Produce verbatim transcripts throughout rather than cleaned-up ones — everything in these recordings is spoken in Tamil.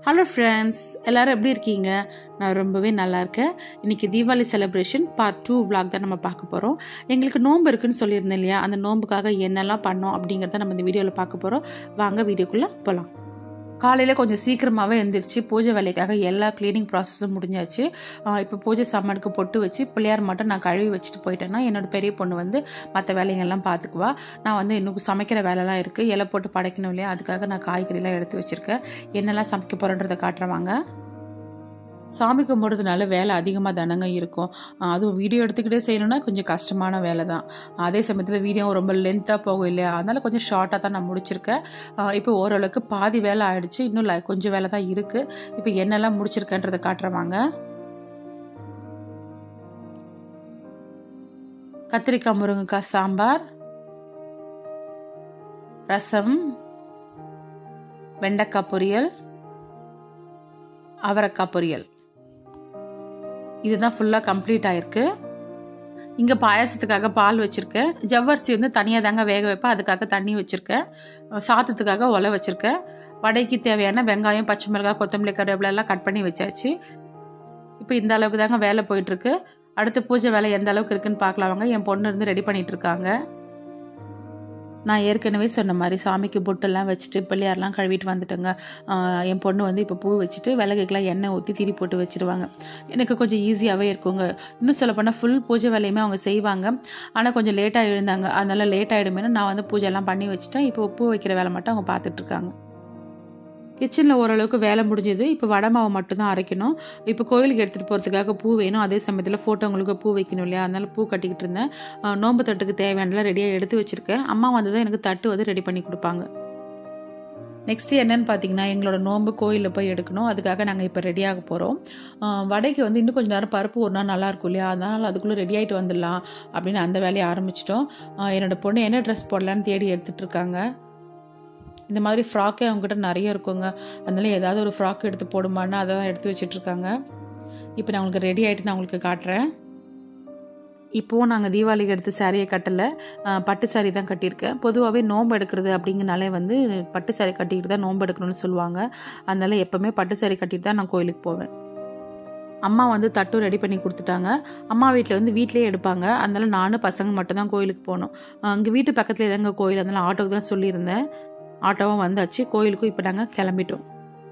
Hello friends, எல்லாரும் எப்படி இருக்கீங்க? நான் ரொம்பவே நல்லா இருக்கேன். இன்னைக்கு Deepavali celebration part two vlog தான் நம்ம பார்க்க போறோம். எங்களுக்கு நோன்பு இருக்குன்னு சொல்லியிருந்தேன் இல்லையா? அந்த நோன்புக்காக என்னெல்லாம் பண்ணோம் அப்படிங்கறத நம்ம இந்த வீடியோல பார்க்க போறோம். வாங்க வீடியோக்குள்ள போலாம். காலையில கொஞ்சம் சீக்கிரமாவே எந்திரிச்சு பூஜை வேலைக்காக எல்லா க்ளீனிங் ப்ராசஸும் முடிஞ்சாச்சு. இப்போ பூஜை சாமானுக்கு பொட்டு வச்சு பிள்ளையார் மட்டும் நான் கழுவி வச்சுட்டு போயிட்டேன்னா என்னோட பெரிய பொண்ணு வந்து மற்ற வேலைங்கள்லாம் பார்த்துக்குவா. நான் வந்து இன்னும் சமைக்கிற வேலைலாம் இருக்குது, இலை போட்டு படைக்கணும் இல்லையா, அதுக்காக நான் காய்கறிலாம் எடுத்து வச்சுருக்கேன். என்னெல்லாம் சமைக்க போகிறேன்றதை காட்டுறவாங்க. சாமி கும்பிட்றதுனால வேலை அதிகமாக தானங்க இருக்கும். அதுவும் வீடியோ எடுத்துக்கிட்டே செய்யணும்னா கொஞ்சம் கஷ்டமான வேலை தான். அதே சமயத்தில் வீடியோ ரொம்ப லென்த்தாக போகும் இல்லையா, அதனால் கொஞ்சம் ஷார்ட்டாக தான் நான் முடிச்சிருக்கேன். இப்போ ஓரளவுக்கு பாதி வேலை ஆயிடுச்சு, இன்னும் கொஞ்சம் வேலை தான் இருக்குது. இப்போ என்னெல்லாம் முடிச்சிருக்கேன்றதை காட்டுறவாங்க. கத்திரிக்காய் முருங்கைக்காய் சாம்பார், ரசம், வெண்டைக்காய் பொரியல், அவரைக்காய் பொரியல், இதுதான் ஃபுல்லாக கம்ப்ளீட் ஆயிருக்கு. இங்கே பாயாசத்துக்காக பால் வச்சுருக்கேன். ஜவ்வரிசி வந்து தனியாக தாங்க வேக வைப்பேன், அதுக்காக தண்ணி வச்சுருக்கேன். சாதத்துக்காக ஒலை வச்சுருக்கேன். வடைக்கு தேவையான வெங்காயம், பச்சை மிளகாய், கொத்தமல்லி, கருவேப்பிலை எல்லாம் கட் பண்ணி வச்சாச்சு. இப்போ இந்த அளவுக்கு தாங்க வேலை போயிட்டுருக்கு. அடுத்து பூஜை வேலை எந்த அளவுக்கு இருக்குன்னு பார்க்கலாவாங்க. என் பொண்ணு இருந்து ரெடி பண்ணிட்டு இருக்காங்க. நான் ஏற்கனவே சொன்ன மாதிரி சாமிக்கு பொட்டெல்லாம் வச்சுட்டு பிள்ளையாரெலாம் கழுவிட்டு வந்துட்டேங்க. என் பொண்ணு வந்து இப்போ பூ வச்சுட்டு விளக்குக்கெலாம் எண்ணெய் ஊற்றி திரி போட்டு வச்சுருவாங்க. எனக்கு கொஞ்சம் ஈஸியாகவே இருக்குங்க. இன்னும் சொல்லப்போனால் ஃபுல் பூஜை வேலையுமே அவங்க செய்வாங்க. ஆனால் கொஞ்சம் லேட்டாக எழுந்தாங்க, அதனால் லேட் ஆகிடுமேனு நான் வந்து பூஜைலாம் பண்ணி வச்சுட்டேன். இப்போ பூ வைக்கிற வேலை மட்டும் அவங்க பார்த்துட்ருக்காங்க. கிச்சனில் ஓரளவுக்கு வேலை முடிஞ்சது. இப்போ வடை மாவு மட்டும்தான் அரைக்கணும். இப்போ கோயிலுக்கு எடுத்துகிட்டு போகிறதுக்காக பூ வேணும், அதே சமயத்தில் ஃபோட்டோங்களுக்கு பூ வைக்கணும் இல்லையா, அதனால் பூ கட்டிக்கிட்டு இருந்தேன். நோம்பு தட்டுக்கு தேவையானலாம் ரெடியாக எடுத்து வச்சுருக்கேன். அம்மா வந்து தான் எனக்கு தட்டு வந்து ரெடி பண்ணி கொடுப்பாங்க. நெக்ஸ்ட்டு என்னென்னு பார்த்தீங்கன்னா, எங்களோட நோம்பு கோயிலில் போய் எடுக்கணும். அதுக்காக நாங்கள் இப்போ ரெடியாக போகிறோம். வடைக்கு வந்து இன்னும் கொஞ்சம் நேரம் பருப்பு ஒரு நாள் நல்லாயிருக்கும் இல்லையா, அதனால் அதுக்குள்ளே ரெடி ஆகிட்டு வந்துடலாம் அப்படின்னு அந்த வேலையை ஆரம்பிச்சிட்டோம். என்னோடய பொண்ணு என்ன ட்ரெஸ் போடலான்னு தேடி எடுத்துகிட்டு இருக்காங்க. இந்த மாதிரி ஃப்ராக்கே அவங்ககிட்ட நிறைய இருக்குங்க, அதனால ஏதாவது ஒரு ஃப்ராக் எடுத்து போடுமான்னு அதை தான் எடுத்து வச்சிட்ருக்காங்க. இப்போ நான் உங்களுக்கு ரெடி ஆகிட்டு நான் உங்களுக்கு காட்டுறேன். இப்போது நாங்கள் தீபாவளிக்கு எடுத்து சாரியை கட்டலை, பட்டு சாரி தான் கட்டியிருக்கேன். பொதுவாகவே நோம்பு எடுக்கிறது அப்படிங்கனாலே வந்து பட்டு சாரி கட்டிக்கிட்டு தான் நோம்பு எடுக்கணும்னு சொல்லுவாங்க. அதனால எப்போவுமே பட்டு சாரி கட்டிட்டு தான் நான் கோயிலுக்கு போவேன். அம்மா வந்து தட்டும் ரெடி பண்ணி கொடுத்துட்டாங்க. அம்மா வீட்டில் வந்து வீட்டிலே எடுப்பாங்க, அதனால நானும் பசங்க மட்டும் தான் கோயிலுக்கு போகணும். அங்கே வீட்டு பக்கத்துலேயே தாங்க கோயில், அதனால் ஆட்டோவுக்கு தான் சொல்லியிருந்தேன். ஆட்டோவும் வந்தாச்சு. கோயிலுக்கும் இப்போ நாங்கள் கிளம்பிட்டோம்.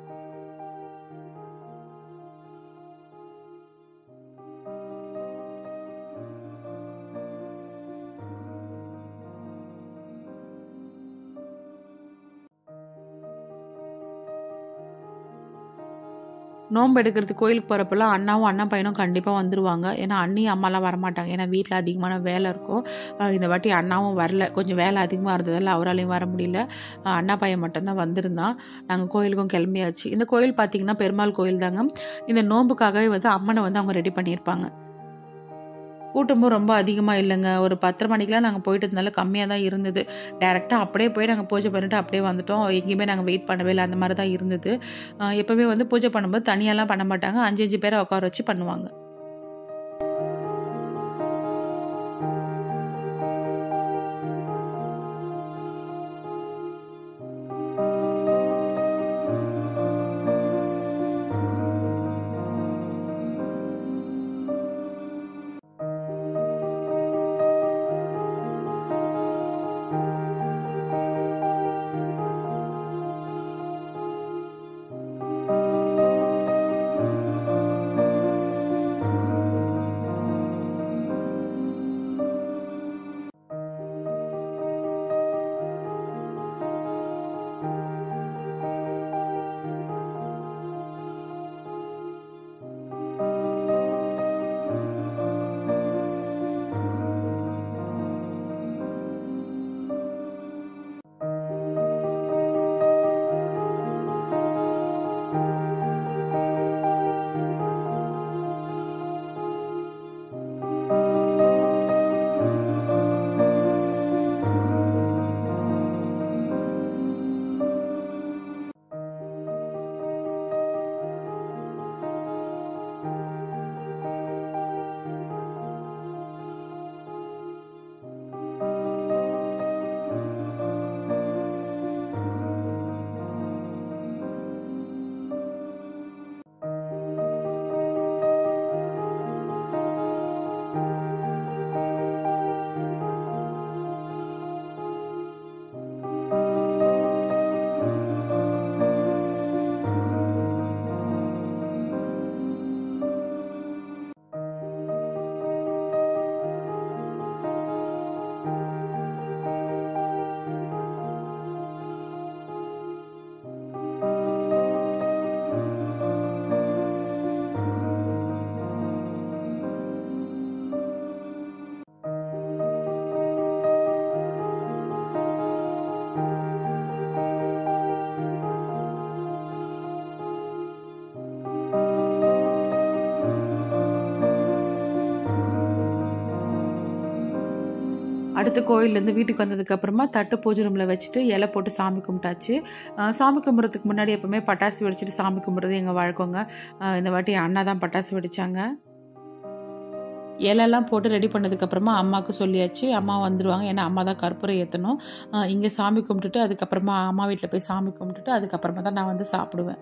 நோம்பு எடுக்கிறது கோயிலுக்கு போகிறப்பெல்லாம் அண்ணாவும் அண்ணா பையனும் கண்டிப்பாக வந்துடுவாங்க. ஏன்னா அண்ணி அம்மாலாம் வரமாட்டாங்க, ஏன்னா வீட்டில் அதிகமான வேலை இருக்கும். இந்த வாட்டி அண்ணாவும் வரல, கொஞ்சம் வேலை அதிகமாக இருந்ததால் அவராலையும் வர முடியல. அண்ணா பையன் மட்டும்தான் வந்திருந்தான். நாங்கள் கோயிலுக்கும் கிளம்பியாச்சு. இந்த கோயில் பார்த்திங்கன்னா பெருமாள் கோயில் தாங்க. இந்த நோம்புக்காகவே வந்து அம்மனை வந்து அவங்க ரெடி பண்ணியிருப்பாங்க. கூட்டமும் ரொம்ப அதிகமாக இல்லைங்க. ஒரு பத்தரை மணிக்கெலாம் நாங்கள் போயிட்டதுனால கம்மியாக தான் இருந்தது. டேரெக்டாக அப்படியே போய் நாங்கள் பூஜை பண்ணிவிட்டு அப்படியே வந்துட்டோம். எங்கேயுமே நாங்கள் வெயிட் பண்ணவே இல்லை, அந்த மாதிரி தான் இருந்தது. எப்போவுமே வந்து பூஜை பண்ணும்போது தனியாலாம் பண்ண மாட்டாங்க, அஞ்சு அஞ்சு பேரை உட்கார வச்சு பண்ணுவாங்க. அடுத்து கோயிலேருந்து வீட்டுக்கு வந்ததுக்கப்புறமா தட்டு பூஜை ரூமில் வச்சுட்டு இலை போட்டு சாமி கும்பிட்டாச்சு. சாமி கும்பிட்றதுக்கு முன்னாடி எப்போவுமே பட்டாசு வெடிச்சிட்டு சாமி கும்பிட்றது எங்கள் வழக்கங்க. இந்த வாட்டி அண்ணா தான் பட்டாசு வெடித்தாங்க. இலெல்லாம் போட்டு ரெடி பண்ணதுக்கப்புறமா அம்மாவுக்கு சொல்லியாச்சு. அம்மா வந்துடுவாங்க, ஏன்னா அம்மா தான் கற்பூரம் ஏற்றணும். இங்கே சாமி கும்பிட்டுட்டு அதுக்கப்புறமா அம்மா வீட்டில் போய் சாமி கும்பிட்டுட்டு அதுக்கப்புறமா தான் நான் வந்து சாப்பிடுவேன்.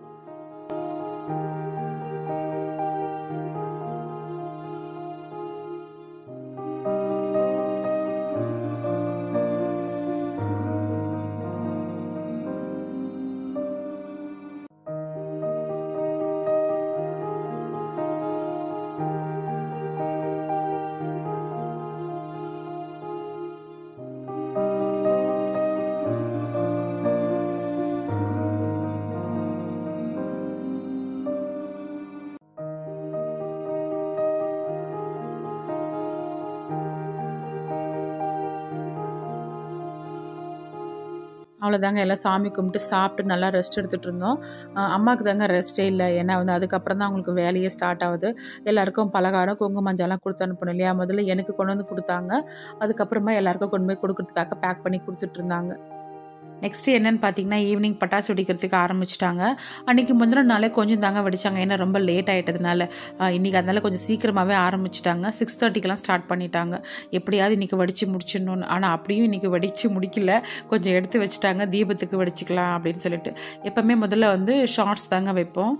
அவ்வளோதாங்க, எல்லாம் சாமி கும்பிட்டு சாப்பிட்டு நல்லா ரெஸ்ட் எடுத்துகிட்டு இருந்தோம். அம்மாவுக்கு தாங்க ரெஸ்ட்டே இல்லை, ஏன்னா வந்து அதுக்கப்புறம் தான் அவங்களுக்கு வேலையே ஸ்டார்ட் ஆகுது. எல்லாருக்கும் பலகாரம் குங்கும மஞ்சள்லாம் கொடுத்து அனுப்பணும் இல்லையா. முதல்ல எனக்கு கொண்டு வந்து கொடுத்தாங்க, அதுக்கப்புறமா எல்லாருக்கும் கொண்டு போய் கொடுக்கறதுக்காக பேக் பண்ணி கொடுத்துட்டு இருந்தாங்க. நெக்ஸ்ட்டு என்னென்னு பார்த்தீங்கன்னா, ஈவினிங் பட்டாசு வெடிக்கிறதுக்கு ஆரம்பிச்சிட்டாங்க. அன்றைக்கி முந்தின நாளே கொஞ்சம் தாங்க வெடித்தாங்க, ஏன்னா ரொம்ப லேட் ஆகிட்டதுனால. இன்றைக்கி அதனால் கொஞ்சம் சீக்கிரமாகவே ஆரம்பிச்சிட்டாங்க. சிக்ஸ் தேர்ட்டிக்கெலாம் ஸ்டார்ட் பண்ணிட்டாங்க. எப்படியாவது இன்றைக்கி வெடித்து முடிச்சிடணுன்னு. ஆனால் அப்படியும் இன்றைக்கி வெடித்து முடிக்கல, கொஞ்சம் எடுத்து வச்சுட்டாங்க, தீபத்துக்கு வெடிச்சிக்கலாம் அப்படின்னு சொல்லிட்டு. எப்போவுமே முதல்ல வந்து ஷார்ட்ஸ் தாங்க வைப்போம்.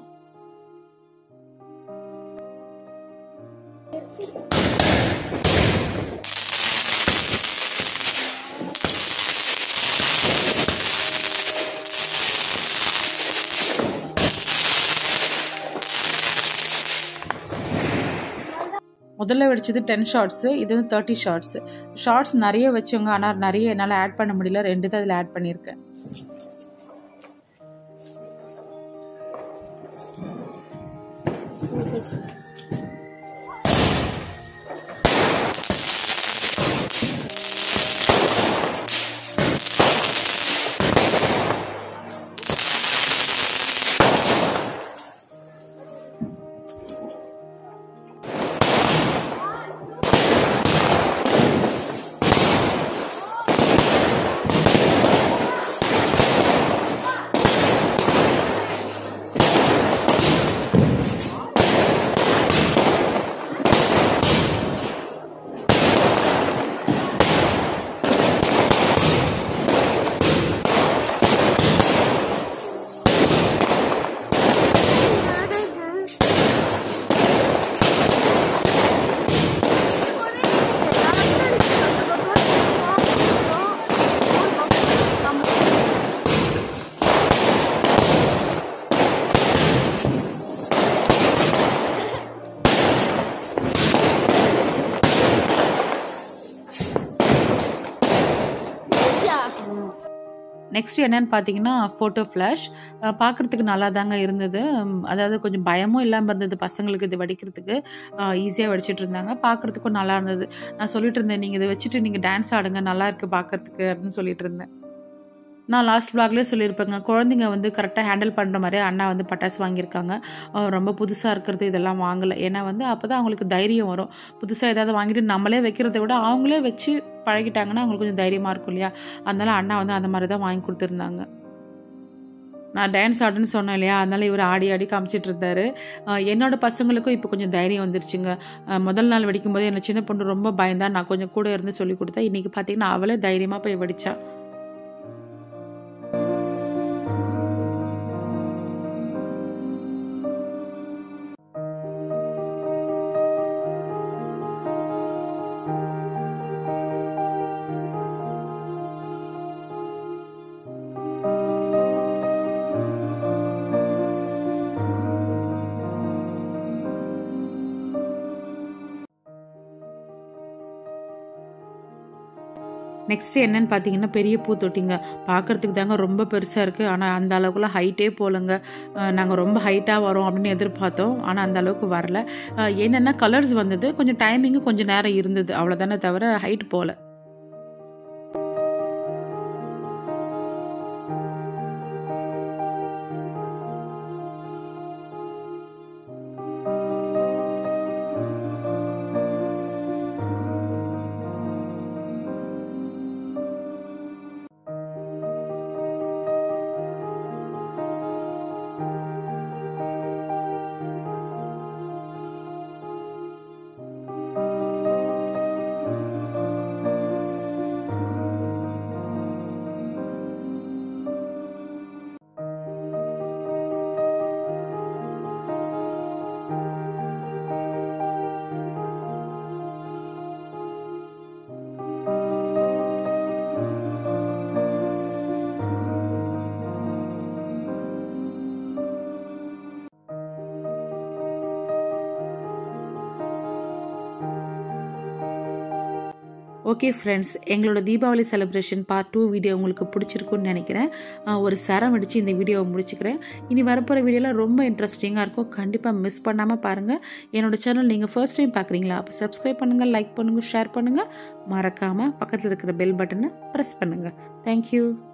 முதல்ல வெடிச்சது டென் ஷார்ட்ஸு, இது வந்து தேர்ட்டி ஷார்ட்ஸு. ஷார்ட்ஸ் நிறைய வச்சோங்க, ஆனால் நிறைய என்னால் ஆட் பண்ண முடியல, ரெண்டு தான் அதில் ஆட் பண்ணியிருக்கேன். நெக்ஸ்ட் என்னென்னு பார்த்தீங்கன்னா, ஃபோட்டோ ஃப்ளாஷ். பார்க்குறதுக்கு நல்லா தாங்க இருந்தது. அதாவது கொஞ்சம் பயமும் இல்லாமல் இருந்தது, பசங்களுக்கு இது வெடிக்கிறதுக்கு ஈஸியாக வெடிச்சிட்டு இருந்தாங்க. பார்க்குறதுக்கும் நல்லா இருந்தது. நான் சொல்லிட்டு இருந்தேன், நீங்கள் இதை வச்சுட்டு நீங்கள் டான்ஸ் ஆடுங்க, நல்லா இருக்குது பார்க்குறதுக்கு அப்படின்னு சொல்லிட்டு இருந்தேன். நான் லாஸ்ட் வ்ளாக்லேயே சொல்லியிருப்பேங்க, குழந்தைங்க வந்து கரெக்டாக ஹேண்டில் பண்ணுற மாதிரி அண்ணா வந்து பட்டாசு வாங்கியிருக்காங்க. ரொம்ப புதுசாக இருக்கிறது இதெல்லாம் வாங்கலை, ஏன்னா வந்து அப்போ தான் அவங்களுக்கு தைரியம் வரும். புதுசாக ஏதாவது வாங்கிட்டு நம்மளே வைக்கிறத விட அவங்களே வச்சு பழகிட்டாங்கன்னா அவங்களுக்கு கொஞ்சம் தைரியமாக இருக்கும் இல்லையா. அதனால அண்ணா வந்து அந்த மாதிரி தான் வாங்கி கொடுத்துருந்தாங்க. நான் டான்ஸ் ஆடுன்னு சொன்னேன் இல்லையா, அதனால் இவர் ஆடி ஆடி காமிச்சிட்டு இருந்தார். என்னோட பசங்களுக்கும் இப்போ கொஞ்சம் தைரியம் வந்துருச்சுங்க. முதல் நாள் வெடிக்கும்போது என்னை சின்ன பொண்ணு ரொம்ப பயந்தா, நான் கொஞ்சம் கூட இருந்து சொல்லி கொடுத்தேன். இன்றைக்கி பார்த்தீங்கன்னா அவளே தைரியமாக போய் வெடிச்சா. நெக்ஸ்ட்டு என்னென்னு பார்த்தீங்கன்னா, பெரிய பூத்தொட்டிங்க. பார்க்குறதுக்கு தாங்க ரொம்ப பெருசாக இருக்குது, ஆனால் அந்த அளவுக்குலாம் ஹைட்டே போகலங்க. நாங்கள் ரொம்ப ஹைட்டாக வரோம் அப்படின்னு எதிர்பார்த்தோம், ஆனால் அந்த அளவுக்கு வரல. என்னென்னா கலர்ஸ் வந்தது, கொஞ்சம் டைமிங்கும் கொஞ்சம் நேரம் இருந்தது, அவ்வளோதானே தவிர ஹைட் போகல. ஓகே ஃப்ரெண்ட்ஸ், எங்களோட Deepavali celebration part two video உங்களுக்கு பிடிச்சிருக்குன்னு நினைக்கிறேன். ஒரு சரம் அடித்து இந்த வீடியோவை முடிச்சுக்கிறேன். இனி வரப்போகிற வீடியோவில் ரொம்ப இன்ட்ரெஸ்டிங்காக இருக்கும். கண்டிப்பாக மிஸ் பண்ணாமல் பாருங்கள். என்னோடய சேனல் நீங்கள் ஃபர்ஸ்ட் டைம் பார்க்குறீங்களா? அப்போ சப்ஸ்கிரைப் பண்ணுங்கள், லைக் பண்ணுங்கள், ஷேர் பண்ணுங்கள். மறக்காமல் பக்கத்தில் இருக்கிற பெல் பட்டனை ப்ரெஸ் பண்ணுங்கள். தேங்க்யூ.